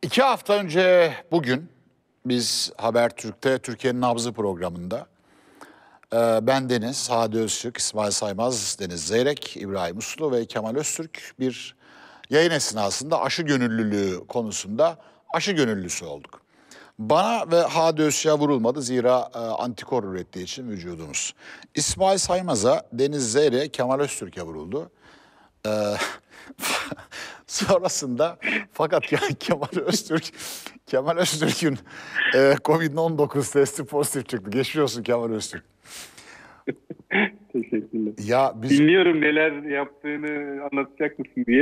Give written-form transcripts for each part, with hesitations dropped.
2 hafta önce bugün biz Habertürk'te Türkiye'nin Nabzı programında ben Deniz, Hadi Öztürk, İsmail Saymaz, Deniz Zeyrek, İbrahim Uslu ve Kemal Öztürk bir yayın esnasında aşı gönüllülüğü konusunda aşı gönüllüsü olduk. Bana ve Hadi Öztürk'e vurulmadı zira antikor ürettiği için vücudumuz. İsmail Saymaz'a, Deniz Zeyrek'e, Kemal Öztürk'e vuruldu. Sonrasında fakat yani Kemal Öztürk'ün Covid-19 testi pozitif çıktı. Geçmiş olsun Kemal Öztürk. Teşekkürler. Ya biz Dinliyorum neler yaptığını anlatacak mısın diye.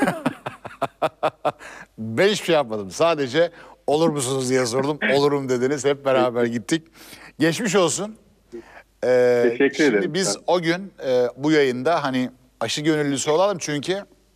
ben hiçbir şey yapmadım. Sadece olur musunuz diye sordum. Olurum dediniz. Hep beraber gittik. Geçmiş olsun. Teşekkür ederim. Şimdi biz o gün bu yayında hani aşı gönüllüsü olalım çünkü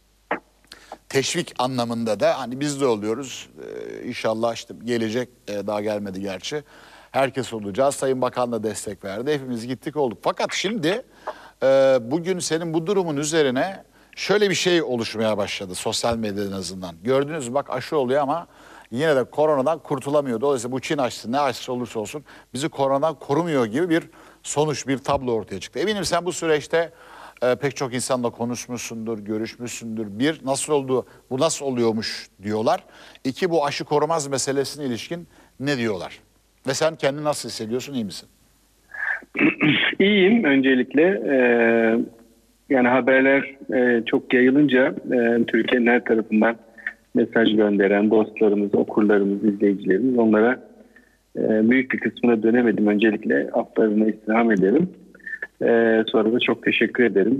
teşvik anlamında da hani biz de oluyoruz. İnşallah işte gelecek daha gelmedi gerçi. Herkes olacağız. Sayın Bakan da destek verdi. Hepimiz gittik olduk. Fakat şimdi bugün senin bu durumun üzerine şöyle bir şey oluşmaya başladı sosyal medyada en azından. Gördünüz mü bak aşı oluyor ama yine de koronadan kurtulamıyor. Dolayısıyla bu Çin aşısı ne aşısı olursa olsun bizi koronadan korumuyor gibi bir sonuç, bir tablo ortaya çıktı. Eminim sen bu süreçte pek çok insanla konuşmuşsundur, görüşmüşsündür. Bir, nasıl oldu, bu nasıl oluyormuş diyorlar. İki, bu aşı korumaz meselesine ilişkin ne diyorlar? Ve sen kendini nasıl hissediyorsun, iyi misin? İyiyim öncelikle. Yani haberler çok yayılınca Türkiye'nin her tarafından mesaj gönderen dostlarımız, okurlarımız, izleyicilerimiz, onlara büyük bir kısmına dönemedim. Öncelikle afflarına istirham ederim. Sonra da çok teşekkür ederim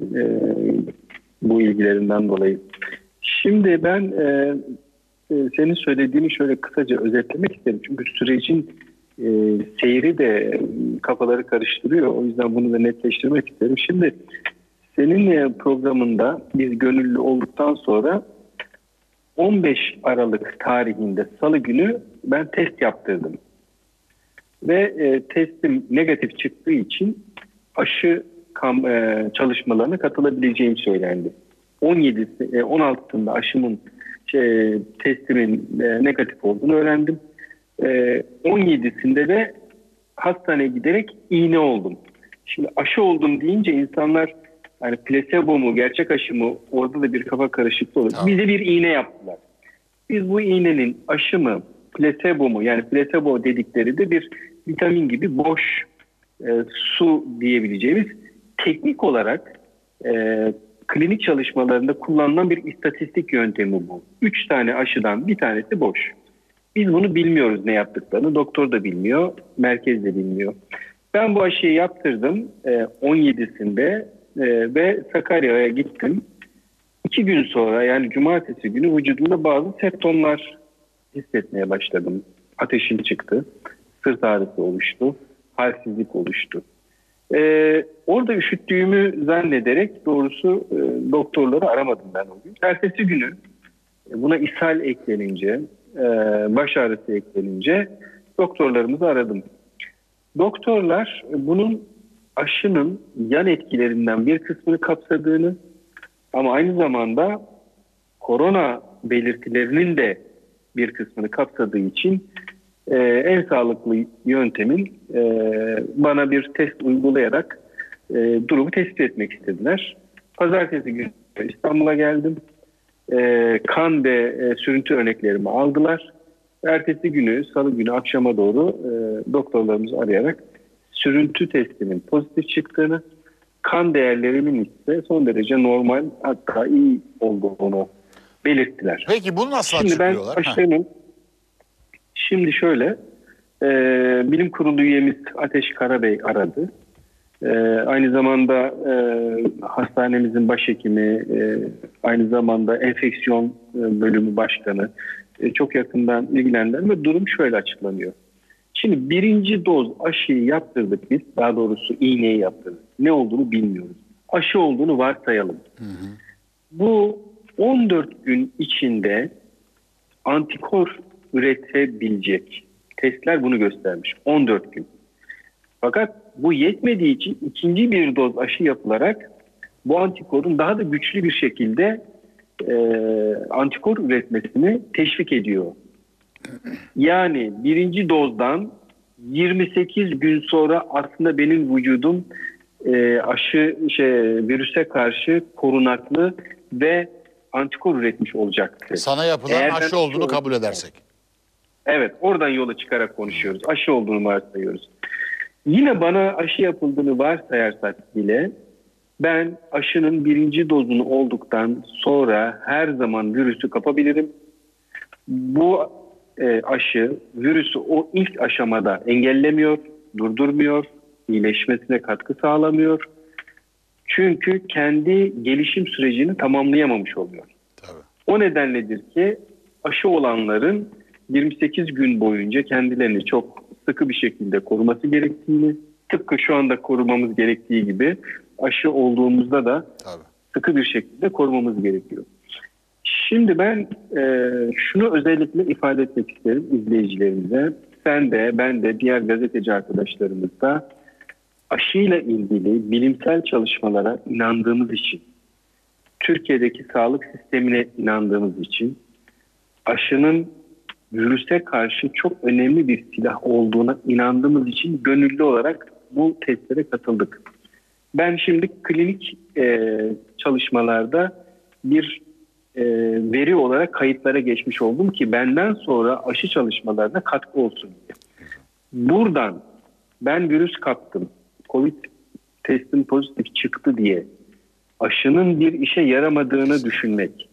bu ilgilerinden dolayı. Şimdi ben senin söylediğini şöyle kısaca özetlemek isterim. Çünkü sürecin seyri de kafaları karıştırıyor. O yüzden bunu da netleştirmek isterim. Şimdi senin programında biz gönüllü olduktan sonra 15 Aralık tarihinde Salı günü ben test yaptırdım. Ve testim negatif çıktığı için aşı çalışmalarına katılabileceğim söylendi. 16'sında aşımın testimin negatif olduğunu öğrendim. 17'sinde de hastaneye giderek iğne oldum. Şimdi aşı oldum deyince insanlar hani plasebo mu gerçek aşı mı, orada da bir kafa karışıklığı olur. Tamam. Bize bir iğne yaptılar. Biz bu iğnenin aşı mı plasebo mu, yani plasebo dedikleri de bir vitamin gibi boş su diyebileceğimiz teknik olarak klinik çalışmalarında kullanılan bir istatistik yöntemi bu. 3 tane aşıdan bir tanesi boş. Biz bunu bilmiyoruz ne yaptıklarını. Doktor da bilmiyor, merkez de bilmiyor. Ben bu aşıyı yaptırdım 17'sinde ve Sakarya'ya gittim. 2 gün sonra, yani cumartesi günü vücudumda bazı semptomlar hissetmeye başladım. Ateşim çıktı, sırt ağrısı oluştu, halsizlik oluştu. Orada üşüttüğümü zannederek doğrusu doktorları aramadım ben o gün. Ertesi günü buna ishal eklenince, baş ağrısı eklenince doktorlarımızı aradım. Doktorlar bunun aşının yan etkilerinden bir kısmını kapsadığını ama aynı zamanda korona belirtilerinin de bir kısmını kapsadığı için en sağlıklı yöntemin bana bir test uygulayarak durumu tespit etmek istediler. Pazartesi günü İstanbul'a geldim. Kan ve sürüntü örneklerimi aldılar. Ertesi günü, Salı günü akşama doğru doktorlarımızı arayarak sürüntü testinin pozitif çıktığını, kan değerlerimin ise son derece normal, hatta iyi olduğunu belirttiler. Peki bunu nasıl Şimdi ben açıklıyorlar? aşının, şimdi şöyle, bilim kurulu üyemiz Ateş Karabey aradı. Aynı zamanda hastanemizin başhekimi, aynı zamanda enfeksiyon bölümü başkanı çok yakından ilgilendiler ve durum şöyle açıklanıyor. Şimdi birinci doz aşıyı yaptırdık biz, daha doğrusu iğneyi yaptırdık. Ne olduğunu bilmiyoruz. Aşı olduğunu varsayalım. Bu 14 gün içinde antikor üretebilecek. Testler bunu göstermiş. 14 gün. Fakat bu yetmediği için ikinci bir doz aşı yapılarak bu antikorun daha da güçlü bir şekilde antikor üretmesini teşvik ediyor Yani birinci dozdan 28 gün sonra aslında benim vücudum virüse karşı korunaklı ve antikor üretmiş olacaktı. Sana yapılan Eğer ben aşı olduğunu kabul olduysa- edersek. Evet, oradan yola çıkarak konuşuyoruz. Aşı olduğunu varsayıyoruz. Yine bana aşı yapıldığını varsayarsak bile ben aşının birinci dozunu olduktan sonra her zaman virüsü kapabilirim. Bu aşı virüsü o ilk aşamada engellemiyor, durdurmuyor, iyileşmesine katkı sağlamıyor. Çünkü kendi gelişim sürecini tamamlayamamış oluyor. Tabii. O nedenledir ki aşı olanların 28 gün boyunca kendilerini çok sıkı bir şekilde koruması gerektiğini, tıpkı şu anda korumamız gerektiği gibi aşı olduğumuzda da Tabii. sıkı bir şekilde korumamız gerekiyor. Şimdi ben şunu özellikle ifade etmek isterim izleyicilerimize. Sen de, ben de, diğer gazeteci arkadaşlarımız da aşıyla ilgili bilimsel çalışmalara inandığımız için, Türkiye'deki sağlık sistemine inandığımız için, aşının virüse karşı çok önemli bir silah olduğuna inandığımız için gönüllü olarak bu testlere katıldık. Ben şimdi klinik çalışmalarda bir veri olarak kayıtlara geçmiş oldum ki benden sonra aşı çalışmalarına katkı olsun diye. Buradan ben virüs kaptım, Covid testim pozitif çıktı diye aşının bir işe yaramadığını düşünmek,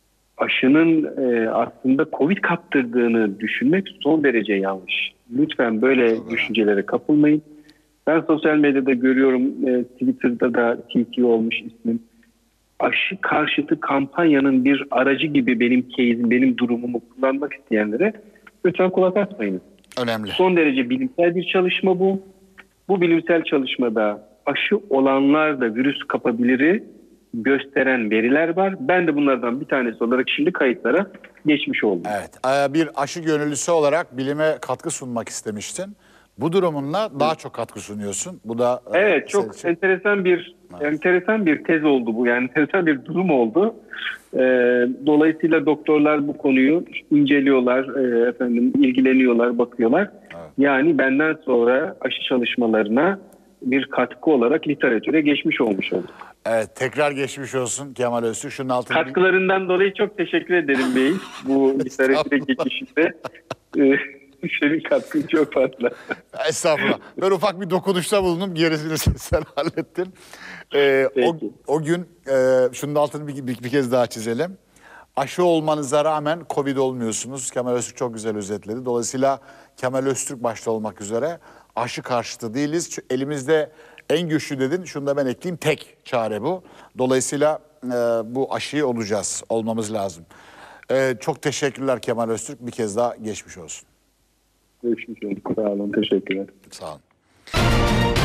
aşının aslında Covid kaptırdığını düşünmek son derece yanlış. Lütfen böyle düşüncelere kapılmayın. Ben sosyal medyada görüyorum, Twitter'da da TT olmuş ismim. Aşı karşıtı kampanyanın bir aracı gibi benim case'im, benim durumumu kullanmak isteyenlere lütfen kulak asmayın. Önemli. Son derece bilimsel bir çalışma bu. Bu bilimsel çalışmada aşı olanlar da virüs kapabiliri gösteren veriler var. Ben de bunlardan bir tanesi olarak şimdi kayıtlara geçmiş oldum. Evet. Bir aşı gönüllüsü olarak bilime katkı sunmak istemiştin. Bu durumunla daha çok katkı sunuyorsun. Bu da Evet, çok enteresan bir tez oldu bu. Yani enteresan bir durum oldu. Dolayısıyla doktorlar bu konuyu inceliyorlar, ilgileniyorlar, bakıyorlar. Evet. Yani benden sonra aşı çalışmalarına bir katkı olarak literatüre geçmiş olmuş olduk. Evet, tekrar geçmiş olsun Kemal Öztürk. Şunun altını Katkılarından dolayı çok teşekkür ederim Bey. Bu literatüre geçişinde senin katkın çok fazla. Estağfurullah. Ben ufak bir dokunuşta bulundum. Gerisini sen hallettin. Peki. O gün şunun altını bir kez daha çizelim. Aşı olmanıza rağmen Covid olmuyorsunuz. Kemal Öztürk çok güzel özetledi. Dolayısıyla Kemal Öztürk başta olmak üzere aşı karşıtı değiliz. Elimizde en güçlü dedin. Şunu da ben ekleyeyim. Tek çare bu. Dolayısıyla bu aşıyı olmamız lazım. Çok teşekkürler Kemal Öztürk. Bir kez daha geçmiş olsun. Görüşmek üzere. Sağ olun. Teşekkürler. Sağ olun.